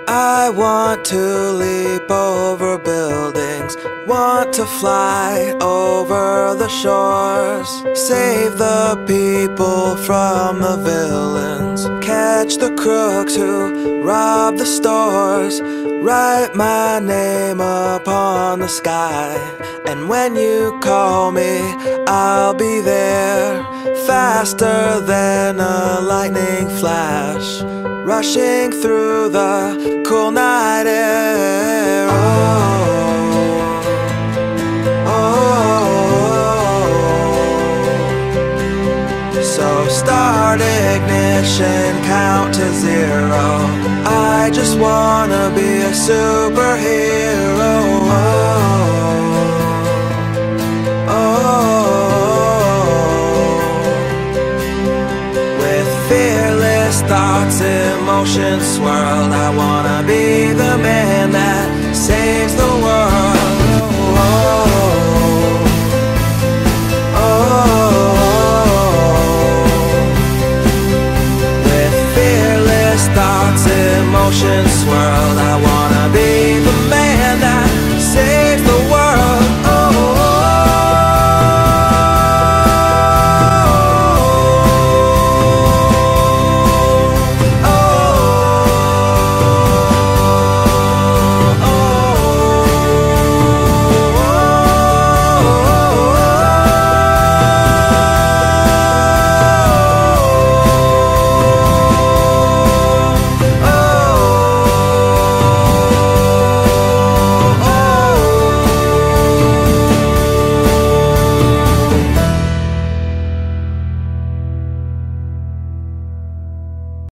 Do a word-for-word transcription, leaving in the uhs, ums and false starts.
I want to leap over buildings, want to fly over the shores, save the people from the villains, catch the crooks who rob the stores, write my name upon the sky, and when you call me, I'll be there, faster than a lightning flash, rushing through the cool night air. Oh, oh. So start ignition, count to zero. I just wanna be a superhero. Oh, oh. With fearless thoughts, emotions swirl, I wanna be the man that saves the world. Oh, oh, oh. With fearless thoughts, emotions swirl, I wanna